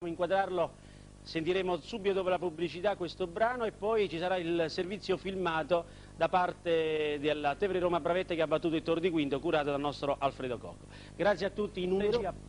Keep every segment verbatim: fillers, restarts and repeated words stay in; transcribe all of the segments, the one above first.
inquadrarlo. Sentiremo subito dopo la pubblicità questo brano e poi ci sarà il servizio filmato da parte della Tevere Roma Bravette che ha battuto il Toro di Quinto, curato dal nostro Alfredo Cocco. Grazie a tutti in numero.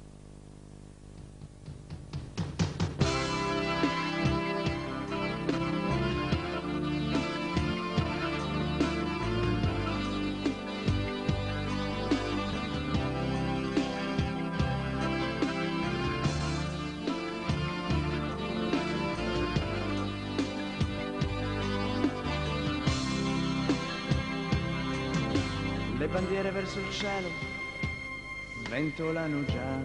Le bandiere verso il cielo sventolano già,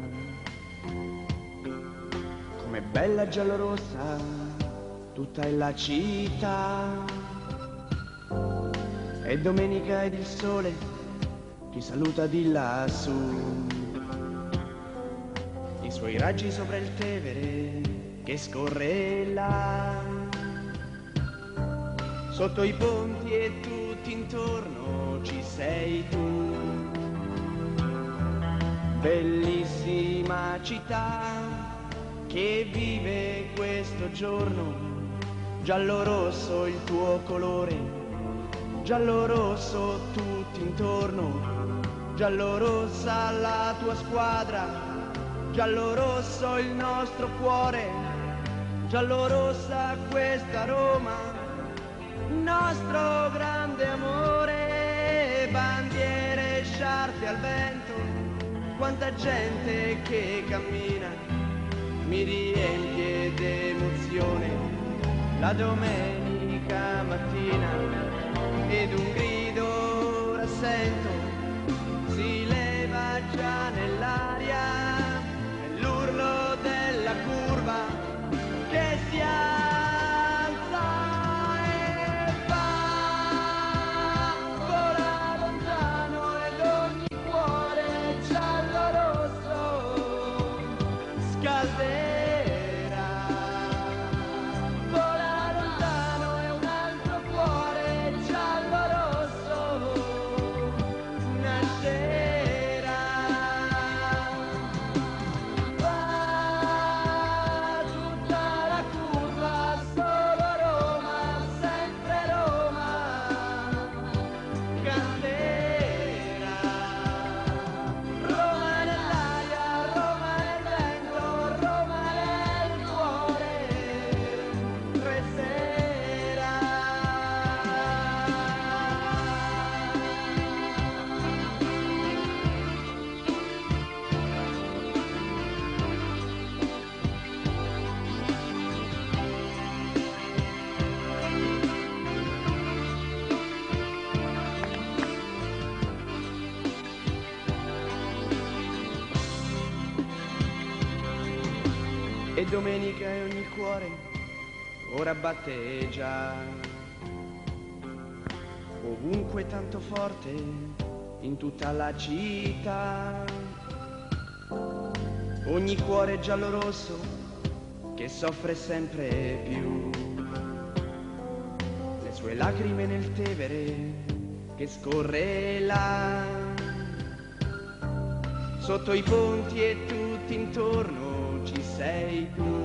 come bella giallorossa tutta è la città. È domenica ed il sole ti saluta di lassù, i suoi raggi sopra il Tevere che scorre là, sotto i ponti e tutti intorno ci sei tu. Bellissima città che vive questo giorno, giallo-rosso il tuo colore, giallo-rosso tutti intorno, giallo-rossa la tua squadra, giallo-rosso il nostro cuore, giallo-rossa questa Roma, nostro grande amore. Bandiere sciarpe al vento, quanta gente che cammina, mi riempie d'emozione la domenica mattina, ed un grido ora sento, si leva già nell'aria, è l'urlo della curva che si alza. E domenica e ogni cuore ora batte già, ovunque tanto forte in tutta la città. Ogni cuore giallo-rosso che soffre sempre più, le sue lacrime nel Tevere che scorre là, sotto i ponti e tutti intorno ci sei tu.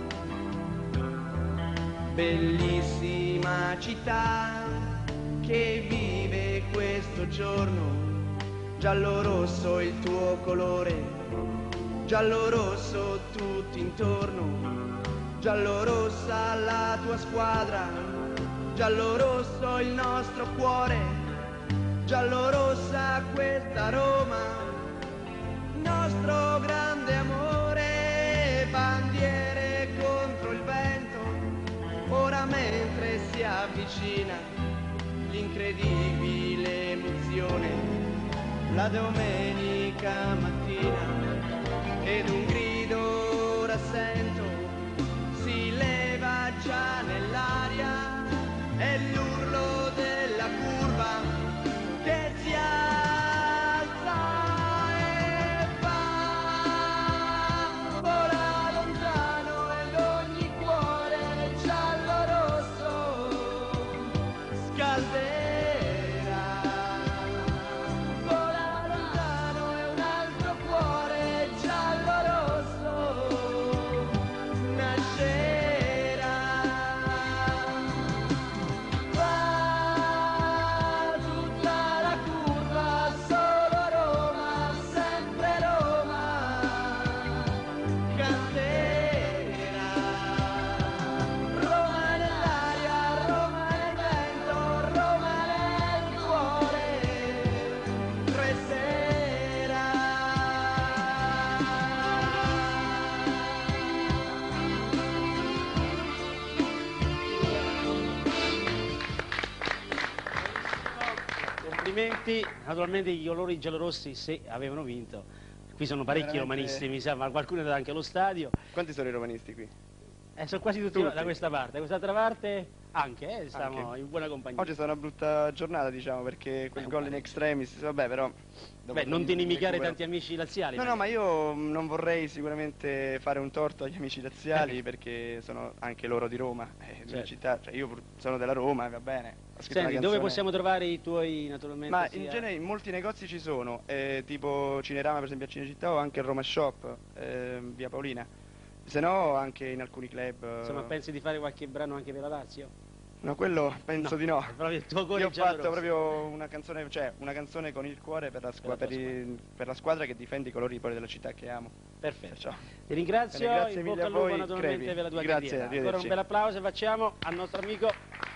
Bellissima città che vive questo giorno, giallo-rosso il tuo colore, giallo-rosso tutti intorno, giallo-rossa la tua squadra, giallo-rosso il nostro cuore, giallo-rossa questa Roma, nostro grande amore. Bandiere contro il vento, ora mentre si avvicina l'incredibile emozione, la domenica mattina, ed un grido ora sento, si leva già nell'aria, è l'urlo della curva che si alza. Vola lontano e un altro cuore giallo-rosso complimenti. Naturalmente i colori giallorossi, se avevano vinto, qui sono parecchi Veramente... romanisti, mi sa, ma qualcuno è andato anche allo stadio. Quanti sono i romanisti qui? Eh, sono quasi tutti, tutti da questa parte, da quest'altra parte anche, eh, stiamo anche in buona compagnia. Oggi è stata una brutta giornata, diciamo, perché quel eh, gol in extremis, vabbè, però... Beh, non ti inimicare tanti amici laziali. No, magari. no, ma io non vorrei sicuramente fare un torto agli amici laziali perché sono anche loro di Roma, eh, certo. città, cioè io sono della Roma, va bene. Senti, dove possiamo trovare i tuoi, naturalmente? Ma sia... in genere in molti negozi ci sono, eh, tipo Cinerama per esempio a Cinecittà o anche il Roma Shop, eh, via Paolina. Se no anche in alcuni club. Insomma, pensi di fare qualche brano anche per la Lazio? No, quello penso no, di no. Il tuo cuore Io ho fatto rosso. proprio una canzone, cioè una canzone con il cuore per la, squa per, per, i, per la squadra che difende i colori poi della città che amo. Perfetto. Ciao. Ti ringrazio, Bene, grazie in mille bocca a al lupo voi, naturalmente Crepi. per la tua Grazie, carriera. Ancora un bel applauso e facciamo al nostro amico